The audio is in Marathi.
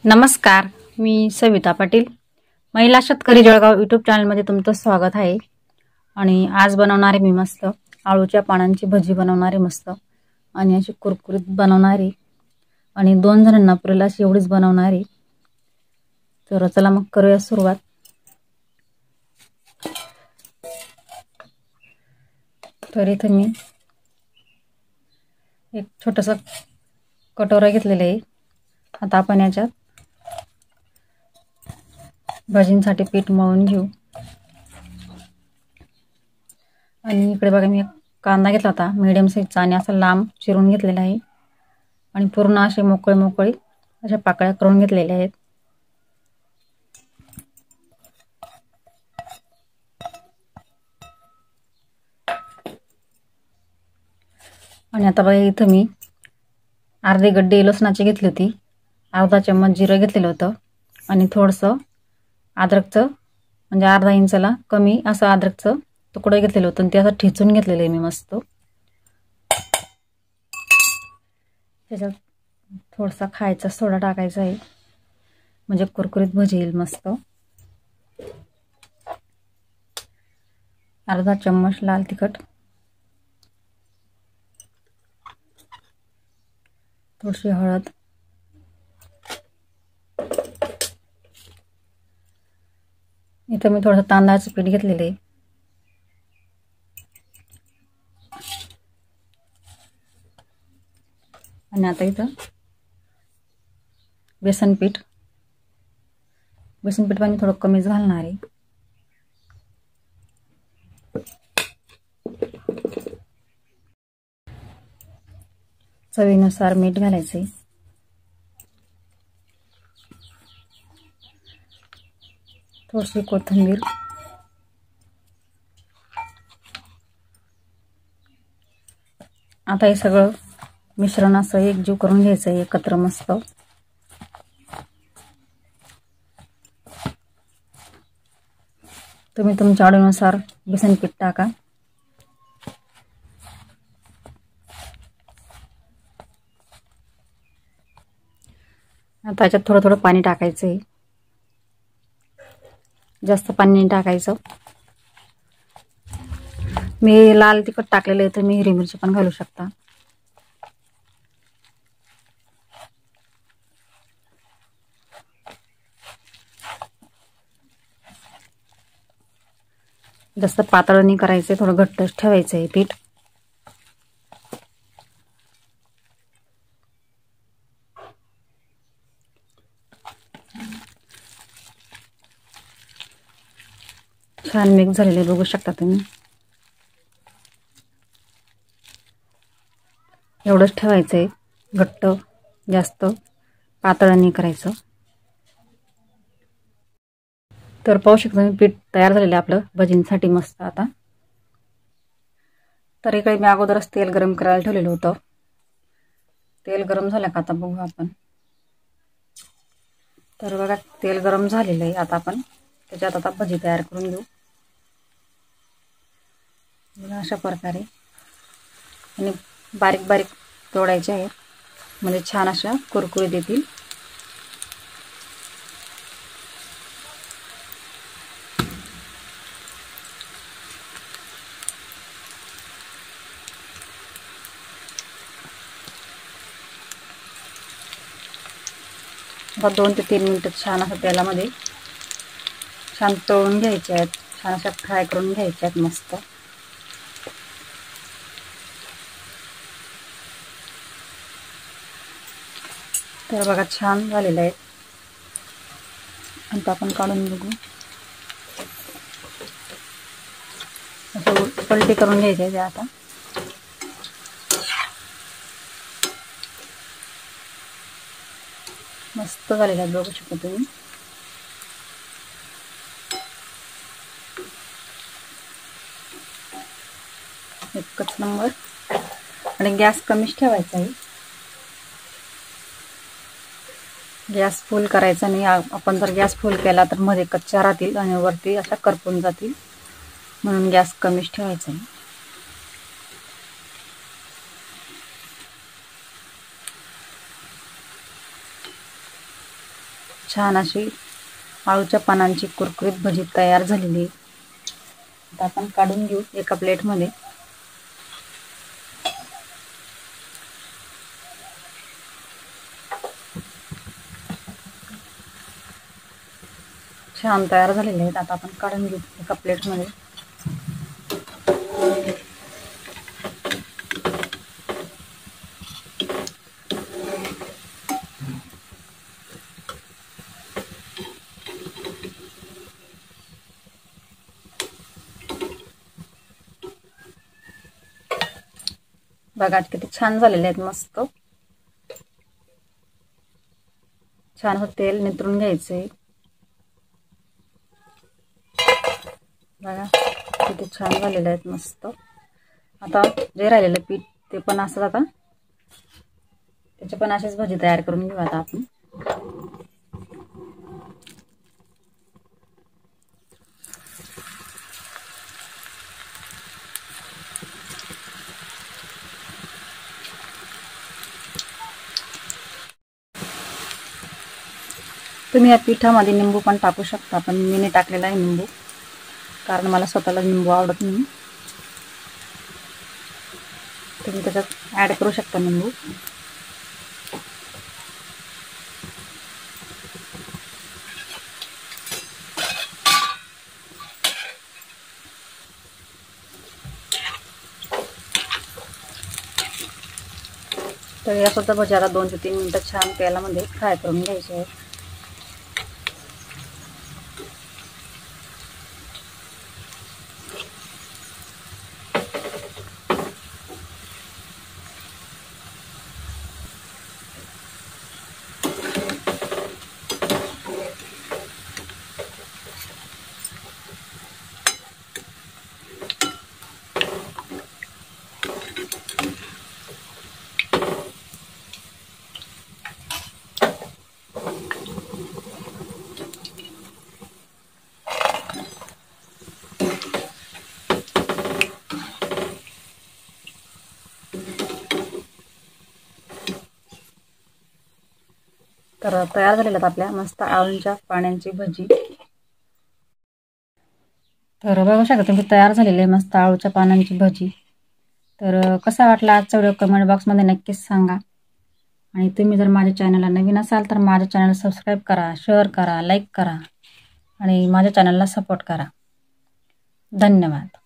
नमस्कार, मी सविता पाटील. महिला शेतकरी जळगाव यूट्यूब चॅनलमध्ये तुमचं स्वागत आहे. आणि आज बनवणारे मी मस्त आळूच्या पानांची भजी बनवणारे मस्त आणि अशी कुरकुरीत बनवणारी आणि 2 जणांना पुरेल अशी एवढीच बनवणारी. तर चला मग करूया सुरुवात. तर इथे मी एक छोटासा कटोरा घेतलेला आहे. आता आपण याच्यात भजींसाठी पीठ मळून घेऊ. आणि इकडे बघा मी एक कांदा घेतला होता मीडियम साईजचा आणि असा लांब चिरून घेतलेला आहे आणि पूर्ण असे मोकळे अशा पाकळ्या करून घेतलेल्या आहेत. आणि आता बघा इथं मी अर्धे गड्डे लसणाचे घेतली होती, अर्धा चम्मच जिरं घेतलेलं होतं आणि थोडंसं अद्रकचं म्हणजे अर्धा इंचाला कमी असं अद्रकचं तुकडं घेतलेलं होतं आणि ते असं ठेचून घेतलेलं आहे मी मस्त. त्याच्यात थोडासा खायचा सोडा टाकायचा आहे म्हणजे कुरकुरीत भजी येईल मस्त. अर्धा चम्मच लाल तिखट, थोडीशी हळद, इथं मी थोडंसं तांदळाचं पीठ घेतलेलं आहे आणि आता इथं बेसन पीठ पाणी थोडं कमीच घालणार आहे. चवीनुसार मीठ घालायचे, थोडीशी कोथिंबीर, आता हे सगळं मिश्रण असं एकजीव करून घ्यायचं आहे एकत्र मस्त. तुम्ही तुमच्या आवडीनुसार बेसन पीठ टाका. आता याच्यात थोडं पाणी टाकायचं आहे, जास्त पाणी नाही टाकायचं. मी लाल तिखट टाकलेलं आहे तर मी हिरवी मिरची पण घालू शकता. जास्त पातळ नाही करायचं, थोडं घट्टच ठेवायचं आहे पीठ. छान मिक्स झालेले बघू शकता तुम्ही. एवढंच ठेवायचं आहे, घट्ट जास्त पातळ नाही करायचं. तर पाहू शकता मी पीठ तयार झालेलं आहे आपलं भजींसाठी मस्त. आता तर इकडे मी अगोदरच तेल गरम करायला ठेवलेलं होतं. तेल गरम झालं का आता बघू आपण. तर बघा तेल गरम झालेलं आहे. आता आपण त्याच्यात आता भजी तयार करून घेऊ अशा प्रकारे. आणि बारीक बारीक तोडायचे आहेत म्हणजे छान अशा कुरकुरीत येतील. आता 2 ते 3 मिनिटं छान असं तेलामध्ये छान तळून घ्यायचे आहेत, छान अशा फ्राय करून घ्यायचे आहेत मस्त. तर बघा छान झालेलं आहे. आता आपण काढून बघू. असं पलटी करून घ्यायचे आहे आता. मस्त झालेलं आहे बघू शकता तुम्ही. एकच नंबर. आणि गॅस कमीच ठेवायचा आहे, गॅस फुल करायचा नाही. आपण जर गॅस फुल केला तर मध्ये कच्च्या राहतील आणि वरती अशा करपून जातील, म्हणून गॅस कमीच ठेवायचा आहे. छान अशी आळूच्या पानांची कुरकुरीत भजी तयार झालेली आहे। आता आपण काढून घेऊ एका प्लेटमध्ये। छान तयार झालेले आहेत। आता आपण काढून घेऊ एका प्लेटमध्ये। बघा किती छान झालेले आहेत, मस्त छान हो। तेल नितरून घ्यायचे। बघा किती छान झालेले आहेत, मस्त। आता जे राहिलेलं पीठ ते पण असं आता त्याचे पण अशीच भजी तयार करून घेऊ आता आपण। तुम्ही या पिठामध्ये निंबू पण टाकू शकता, पण मी नाही टाकलेला आहे निंबू, कारण मला स्वतःला निंबू आवडत नाही। तुम्ही त्याच्यात ॲड करू शकता निंबू। तर या सुद्धा भजी आता 2 ते 3 मिनिटं छान तेलामध्ये फ्राय करून घ्यायचे आहेत। तर तयार झालेल्या आहेत आपल्या मस्त आळूच्या पानांची भजी। तर बघू शकता तुम्ही, तयार झालेले आहे मस्त आळूच्या पानांची भजी। तर कसा वाटला आजचा व्हिडिओ कमेंट बॉक्समध्ये नक्कीच सांगा। आणि तुम्ही जर माझ्या चॅनलला नवीन असाल तर माझ्या चॅनल सबस्क्राईब करा, शेअर करा, लाईक करा आणि माझ्या चॅनलला सपोर्ट करा। धन्यवाद।